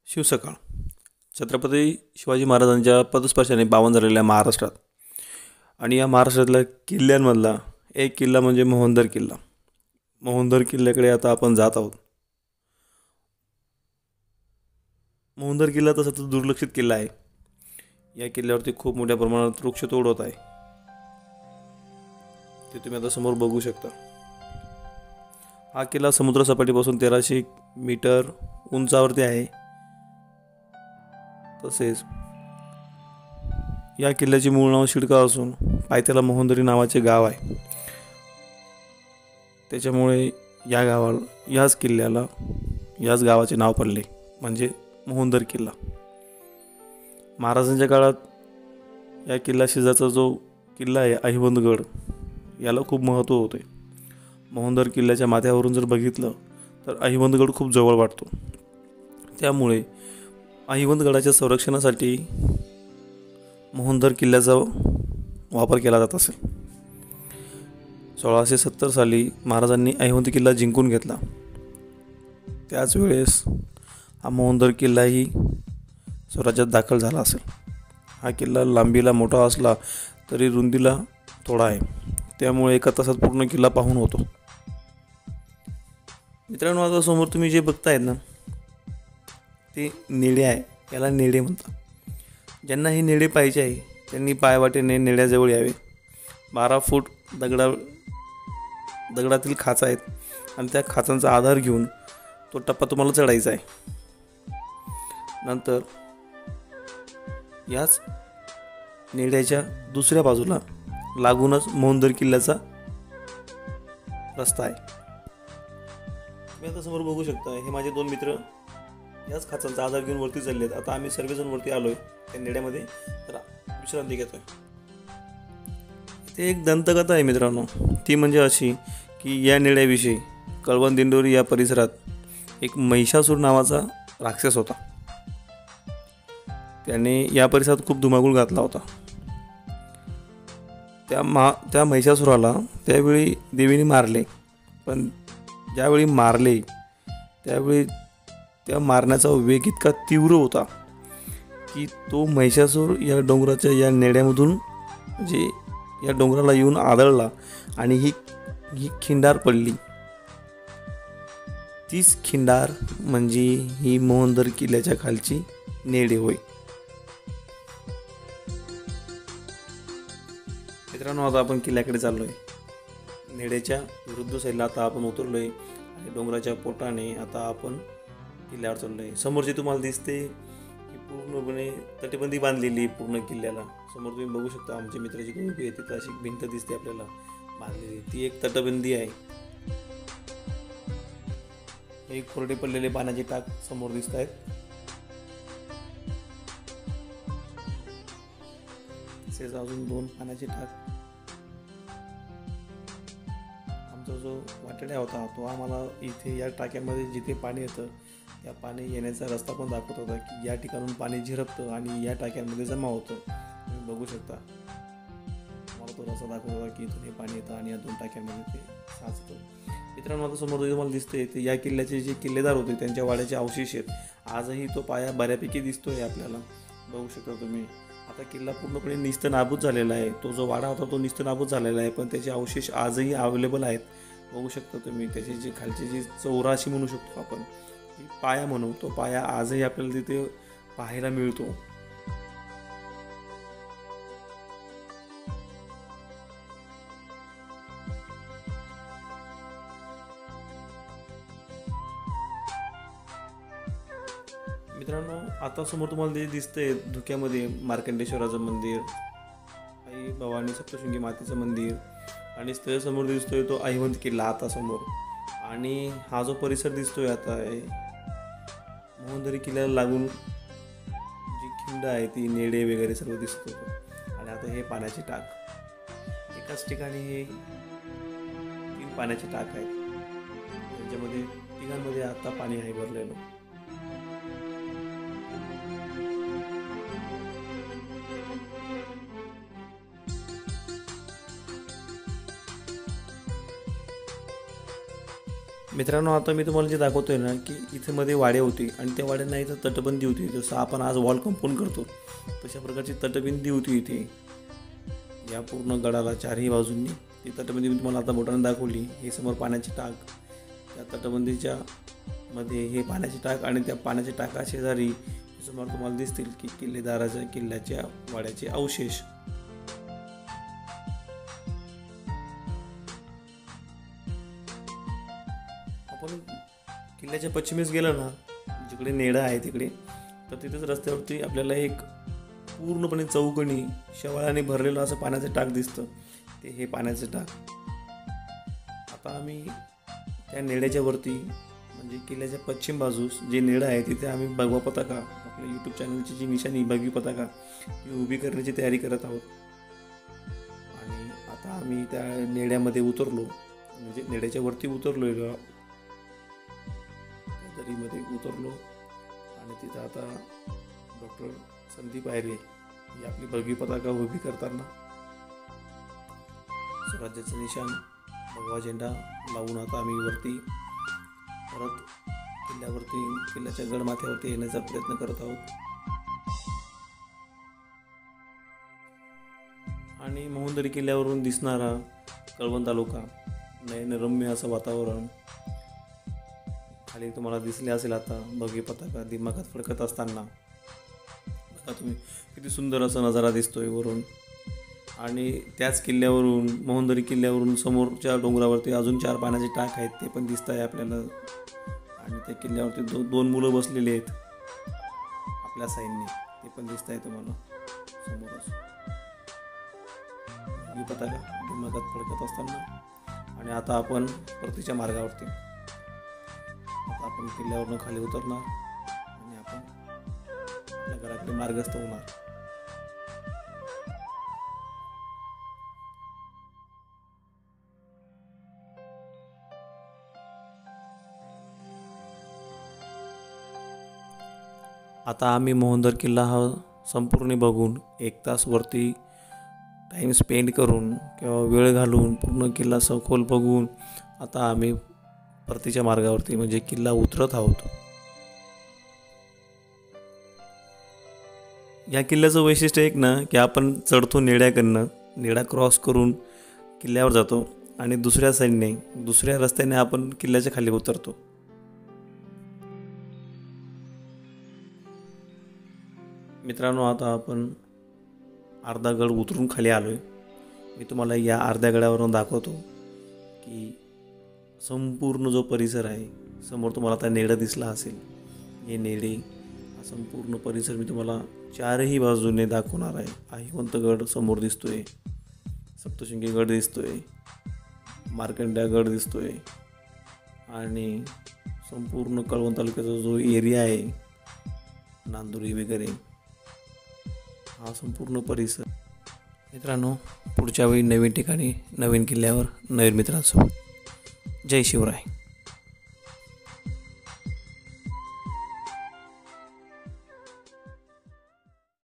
शिवसकाळ छत्रपती शिवाजी महाराजांच्या पदस्पर्शाने पावन झालेल्या महाराष्ट्रात आणि या महाराष्ट्रातल्या किल्ल्यांमधला एक किल्ला म्हणजे मोहनदर किल्ला. मोहनदर किल्ल्याकडे आता आपण जात आहोत. मोहनदर किल्ला तसा तर दुर्लक्षित किल्ला आहे. या किल्ल्यावरती खूप मोठ्या प्रमाणात वृक्षतोड होत आहे. ते तुम्ही आता समोर बघू शकता. हा किल्ला समुद्र सपाटीपासून 1300 मीटर उंचावरती आहे. तसेच या किल्ल्याचे मूळ नाव शिडका असून पायथ्याला मोहनदरी नावाचे गाव आहे. त्याच्यामुळे या गावाला याच गावाचे नाव पडले म्हणजे मोहनदर किल्ला. महाराजांच्या काळात या किल्ला शेजारचा जो किल्ला आहे अहिवंतगड याला खूप महत्त्व होते. मोहनदर किल्ल्याच्या माथ्यावरून जर बघितलं तर अहिवंतगड खूप जवळ वाटतो. त्यामुळे अहिवंतगडाच्या संरक्षणासाठी मोहनदर किल्ल्याचा वापर केला जात असेल. 1670 साली महाराजांनी अहिवंत किल्ला जिंकून घेतला. त्याच वेळेस हा मोहनदर किल्लाही स्वराज्यात दाखल झाला असेल. हा किल्ला लांबीला मोठा असला तरी रुंदीला थोडा आहे. त्यामुळे एका तासात पूर्ण किल्ला पाहून होतो. मित्रांनो, आता समोर तुम्ही जे बघतायत ना ते नेडे आहे. याला नेडे म्हणतात. ज्यांना हे नेडे पाहिजे आहे त्यांनी पायवाटेने नेड्याजवळ यावे. 12 फूट दगडातील खाचा आहेत आणि त्या खाचांचा आधार घेऊन तो टप्पा तुम्हाला चढायचा आहे. नंतर याच नेड्याच्या दुसऱ्या बाजूला लागूनच मोहनदर किल्ल्याचा रस्ता आहे. तुम्ही आता समोर बघू शकता हे माझे 2 मित्र याच खाचांचा आधार घेऊन वरती चाललेत. आता आम्ही सर्वजण वरती आलोय त्या नेड्यामध्ये तर विश्रांती घेतोय. ते एक दंतकथा आहे मित्रांनो. ती म्हणजे अशी की या नेड्याविषयी कळवण दिंडोरी या परिसरात एक महिषासूर नावाचा राक्षस होता. त्याने या परिसरात खूप धुमाकूळ घातला होता. त्या महिषासुराला त्यावेळी देवीने मारले. पण ज्यावेळी मारले त्यावेळी त्या मारण्याचा वेग इतका तीव्र होता की तो महिषासूर या डोंगराच्या या नेड्यामधून म्हणजे या डोंगराला येऊन आदळला आणि ही खिंडार पडली. तीच खिंडार म्हणजे ही मोहनदर किल्ल्याच्या खालची नेडे होय. मित्रांनो, आता आपण किल्ल्याकडे चाललोय. नेड्याच्या विरुद्ध साईडला आता आपण उतरलोय आणि डोंगराच्या पोटाने आता आपण किल्ल्यावर चाललोय. समोर जे तुम्हाला दिसते की पूर्णपणे तटबंदी बांधलेली पूर्ण किल्ल्याला. समोर तुम्ही बघू शकता आमच्या मित्राची उभी आहे तिथं अशी भिंत दिसते आपल्याला बांधलेली. ती एक तटबंदी आहे. एक कोरडे पडलेले पाण्याचे टाक समोर दिसत आहेत. तसेच अजून 2 पाण्याचे टाक. आमचा जो वाटड्या होता तो आम्हाला इथे या टाक्यामध्ये जिथे पाणी येतं त्या पाणी येण्याचा रस्ता पण दाखवत होता की या ठिकाणून पाणी झिरपतं आणि या टाक्यांमध्ये जमा होतं. तुम्ही बघू शकता मला तो रस्ता दाखवत होता की इथून हे पाणी येतं आणि या 2 टाक्यांमध्ये ते साचतं. मित्रांनो, आता समोर तुम्हाला दिसते ते या किल्ल्याचे जे किल्लेदार होते त्यांच्या वाड्याचे अवशेष आहेत. आजही तो पाया बऱ्यापैकी दिसतोय आपल्याला. बघू शकता तुम्ही. आता किल्ला पूर्णपणे निस्तनाबूत झालेला आहे. तो जो वाडा होता तो निस्तनाबूत झालेला आहे पण त्याचे अवशेष आजही अवेलेबल आहेत. बघू शकता तुम्ही. त्याचे जे खालचे जे चौराशी म्हणू शकतो आपण पाया म्हणू तो पाया आजही आपल्याला तिथे पाहायला मिळतो. मित्रांनो, आता समोर तुम्हाला जे दिसतंय धुक्यामध्ये मार्कंडेश्वराचं मंदिर, आई भवानी सप्तशृंगी मातेचं मंदिर आणि त्याच्यासमोर दिसतोय तो अहिवंत किल्ला आता समोर. आणि हा जो परिसर दिसतोय आता मोहनदरी किल्ल्याला लागून जी खिंड आहे ती नेडे वगैरे सर्व दिसत होतं. आणि आता हे पाण्याचे टाक एकाच ठिकाणी हे 3 पाण्याचे टाक आहेत. त्याच्यामध्ये तिघांमध्ये आता पाणी आहे भरलेलं. मित्रांनो, आता मी तुम्हाला जे दाखवतोय ना की इथे मध्ये वाडे होते आणि त्या वाड्यांना इथं तटबंदी होती. जसं आपण आज वॉल कंपाऊंड करतो तशा प्रकारची तटबंदी होती इथे या पूर्ण गडाला चारही बाजूंनी. ती तटबंदी मी तुम्हाला आता बोटाने दाखवली. हे समोर पाण्याची टाक, त्या तटबंदीच्या मध्ये हे पाण्याची टाक आणि त्या पाण्याच्या टाका शेजारी समोर तुम्हाला दिसतील की किल्ल्याच्या वाड्याचे अवशेष. आपण किल्ल्याच्या पश्चिमेस गेलं ना, जिकडे नेडा आहे तिकडे, तर तिथेच रस्त्यावरती आपल्याला एक पूर्णपणे चौकोनी शेवाळाने भरलेलं असं पाण्याचं टाक दिसतं. ते हे पाण्याचं टाक. आता आम्ही त्या नेड्याच्या वरती म्हणजे किल्ल्याच्या पश्चिम बाजूस जे नेडं आहे तिथे आम्ही भगवा पताका, आपल्या यूट्यूब चॅनलची जी निशाणी भगवी पताका ती उभी करण्याची तयारी करत आहोत. आणि आता आम्ही त्या नेड्यामध्ये उतरलो, म्हणजे नेड्याच्या वरती उतरलो, दरीमध्ये उतरलो आणि तिथं आता डॉक्टर संदीप आयरे ही आपली भगवी पताका उभी करताना स्वराज्याचं निशाण भगवा झेंडा लावून आता आम्ही वरती परत किल्ल्याच्या गडमाथ्यावरती येण्याचा प्रयत्न करत आहोत. आणि मोहनदरी किल्ल्यावरून दिसणारा कळवण तालुका, नयनरम्य असं वातावरण खाली तुम्हाला दिसले असेल. आता भगवी पताका दिमागात फडकत असताना बघा तुम्ही किती सुंदर असा नजारा दिसतोय वरून. आणि त्याच किल्ल्यावरून, मोहनदरी किल्ल्यावरून समोरच्या डोंगरावरती अजून 4 पाण्याचे टाक आहेत, ते पण दिसत आहे आपल्याला. आणि त्या किल्ल्यावरती दोन मुलं बसलेली आहेत आपल्या साईडने, ते पण दिसत आहे तुम्हाला समोरच. भगवी पताका दिमागात फडकत असताना. आणि आता आपण परतीच्या मार्गावरती, आता आपण किल्ल्यावरून खाली उतरणार आणि आपण आपल्या घराकडे मार्गस्थ होणार. आता आम्ही मोहनदर किल्ला हा संपूर्ण बघून 1 तास वरती टाईम स्पेंड करून किंवा वेळ घालून पूर्ण किल्ला सखोल बघून आता आम्ही परतीच्या मार्गावरती म्हणजे किल्ला उतरत आहोत. या किल्ल्याचं वैशिष्ट्य एक ना की आपण चढतो नेड्याकडनं, नेडा क्रॉस करून किल्ल्यावर जातो आणि दुसऱ्या रस्त्याने आपण किल्ल्याच्या खाली उतरतो. मित्रांनो, आता आपण अर्धा गड उतरून खाली आलो आहे. मी तुम्हाला या अर्ध्या गडावरून दाखवतो की संपूर्ण जो परिसर आहे, समोर तुम्हाला आता नेडं दिसला असेल, हे नेडे हा संपूर्ण परिसर मी तुम्हाला 4ही बाजूने दाखवणार आहे. अहिवंतगड समोर दिसतोय, सप्तशृंगी गड दिसतोय, मार्कंड्या गड दिसतोय आणि संपूर्ण कळवण तालुक्याचा जो एरिया आहे, नांदुरी वगैरे, हा संपूर्ण परिसर. मित्रांनो, पुढच्या वेळी नवीन ठिकाणी, नवीन किल्ल्यावर, नवीन मित्रांसोबत. जय शिवराय.